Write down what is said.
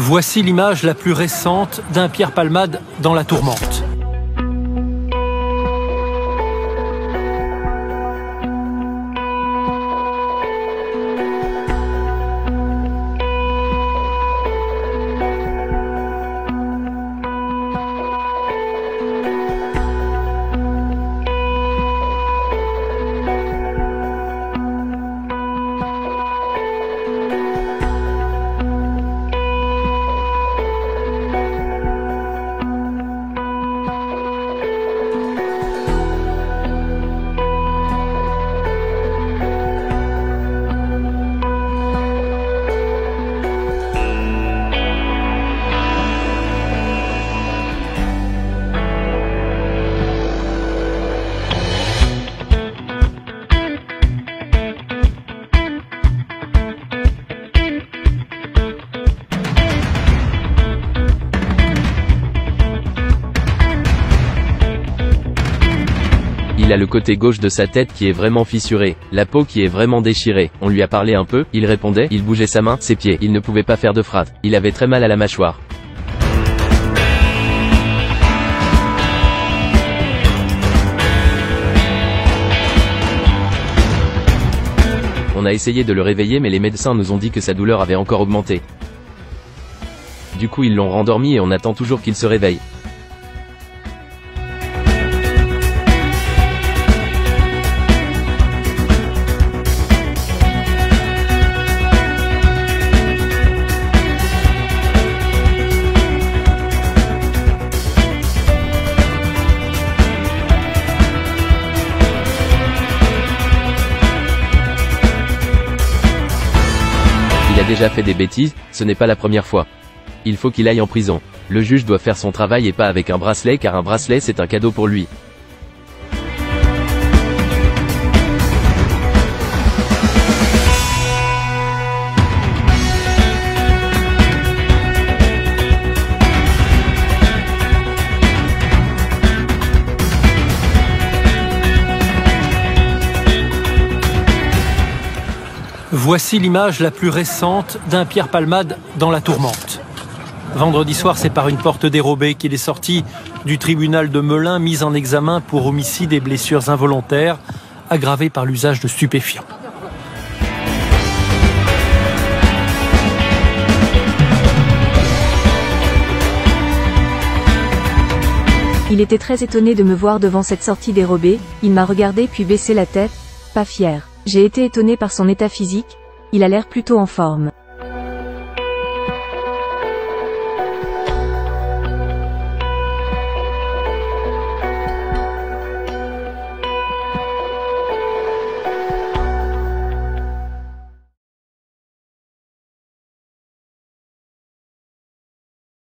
Voici l'image la plus récente d'un Pierre Palmade dans la tourmente. Il a le côté gauche de sa tête qui est vraiment fissuré, la peau qui est vraiment déchirée. On lui a parlé un peu, il répondait, il bougeait sa main, ses pieds, il ne pouvait pas faire de phrase. Il avait très mal à la mâchoire. On a essayé de le réveiller mais les médecins nous ont dit que sa douleur avait encore augmenté. Du coup ils l'ont rendormi et on attend toujours qu'il se réveille. Il a déjà fait des bêtises, ce n'est pas la première fois. Il faut qu'il aille en prison. Le juge doit faire son travail et pas avec un bracelet car un bracelet c'est un cadeau pour lui. Voici l'image la plus récente d'un Pierre Palmade dans la tourmente. Vendredi soir, c'est par une porte dérobée qu'il est sorti du tribunal de Melun, mis en examen pour homicide et blessures involontaires, aggravées par l'usage de stupéfiants. Il était très étonné de me voir devant cette sortie dérobée, il m'a regardé puis baissé la tête, pas fier. J'ai été étonné par son état physique, il a l'air plutôt en forme.